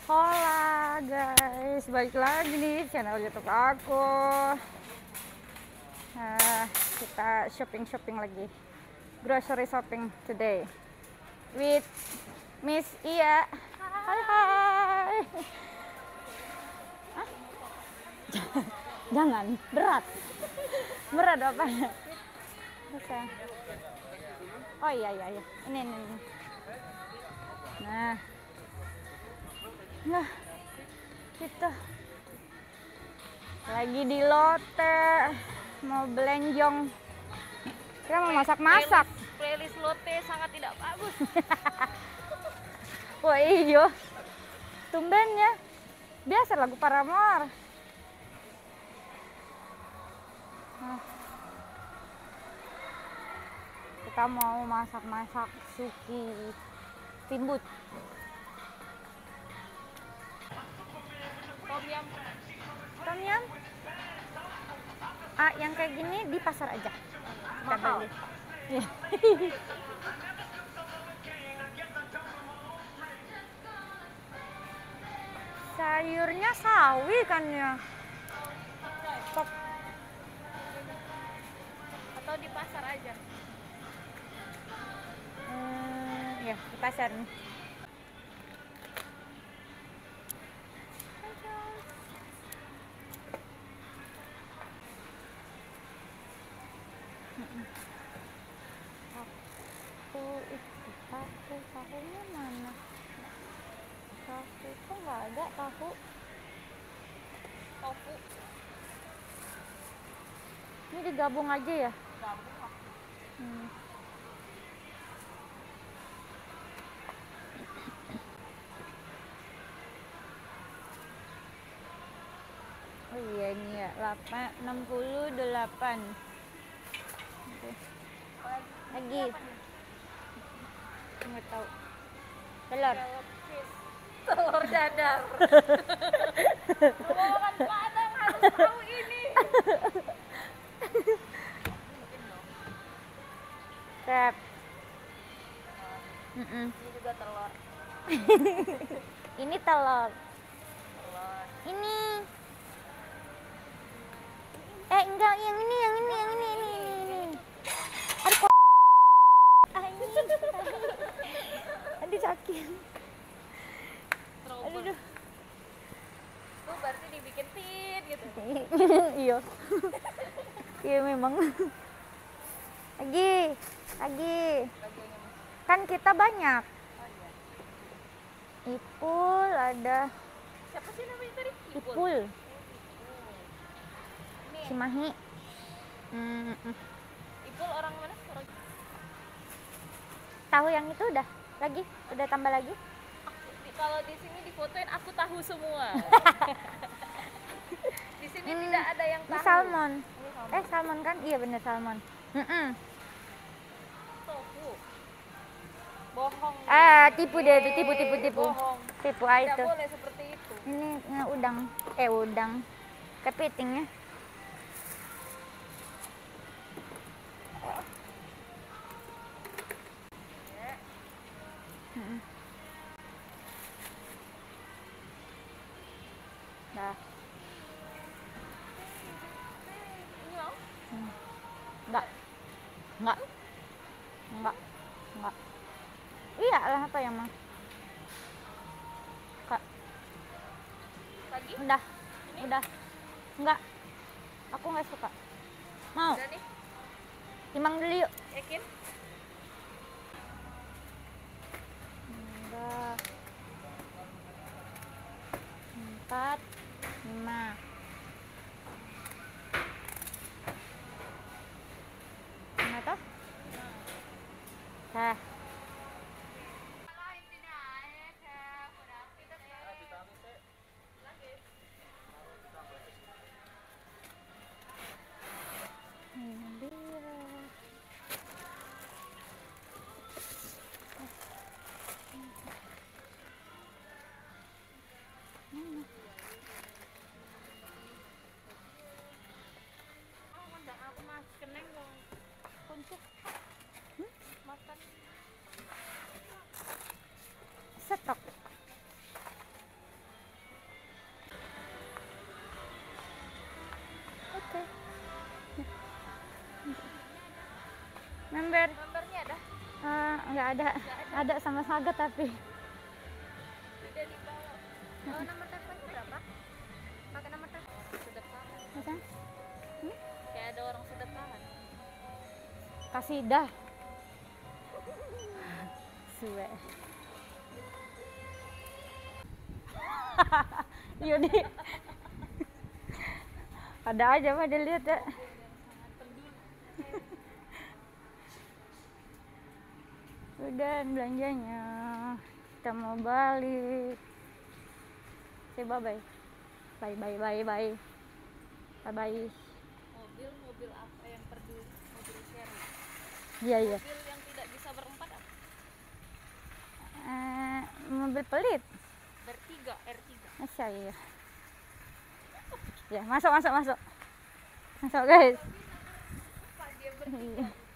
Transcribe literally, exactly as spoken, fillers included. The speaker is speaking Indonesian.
Hola guys, balik lagi di channel YouTube aku. Nah, kita shopping-shopping lagi, grocery shopping today with Miss Iya. Hai hai. Hah? Jangan berat, berat apa? Oke. Oh iya iya iya, ini ini. ini. Nah. Nah, kita lagi di Lotte, mau belenjong. Kita mau masak-masak. Playlist, playlist Lotte sangat tidak bagus. Wah iyo, tumben ya. Biasa lagu Paramore. Nah, kita mau masak-masak suki timbut. Tom yum. Tom yum? Ah, yang kayak gini di pasar aja. Kita Mahal. beli. Ya. Sayurnya sawi kan ya. Kok Atau di pasar aja. hmm, ya di pasar nih. Tahu itu tahu tahunya mana? Tahu itu nggak ada tahu. Tofu. Ini digabung aja ya? Gabung lah. Hmm. Oh iya ini ya, delapan, enam puluh delapan. Oke. Lagi. Nggak tahu. Telur. Telur dadar. Orang Padang harus tahu ini. Crab. Mm -mm. Ini juga telur. Ini telur. Telur. Ini. Eh enggak, yang ini, yang ini, yang ini, ini, ini, ini. Aduh kok. Ah, ini. Aduh sakit. Aduh, aduh. Tuh berarti dibikin tit gitu. Iya. Iya memang. Lagi, lagi. Kan kita banyak. Oh iya. Ipul ada. Siapa sih namanya tadi? Ipul. Ini Cimahi. Mm -mm. Ipul orang mana? Orang Tahu yang itu udah lagi, udah tambah lagi. aku, di, kalau di sini difotoin aku tahu semua. Di sini Hmm, tidak ada yang Ini tahu. salmon. Ini salmon. Eh salmon kan? Iya bener salmon. Mm -mm. Tofu. Bohong. Ah tipu deh itu, tipu tipu tipu. Bohong. Tipu ah Tidak itu. boleh seperti itu. Ini nge udang. Eh udang. Kepitingnya. Mm-mm. Dah. Ini mau? Hmm. Enggak. Enggak. Enggak. Enggak. Iya lah apa yang mau? Kak, Lagi? udah. Udah. Enggak. Aku nggak suka. Mau? Udah nih. Timang dulu yuk. Yakin? Enggak. Empat. Lima. Lima toh? Dah. Minum bira. Fer? Nomornya ada? Eh, nggak ada. Ada sama Saga tapi. Ada di bawah. Oh, nomor teleponnya berapa? Pakai nomor telepon orang sedekahan. Macam? Hmm? Kayak ada orang sedekahan. Kasih dah. Suwe. Yudi. Ada aja mah dilihat ya. Udah belanjanya. Kita mau balik. Say bye bye. Bye bye bye bye. Bye bye. Mobil mobil apa yang peduli? Mobil share. Iya iya. Mobil yang tidak bisa berempat apa? Eh, mobil pelit. Bertiga, R tiga. Masa iya. Ya, masuk masuk masuk. Masuk guys. Apa dia bertiga? Iya.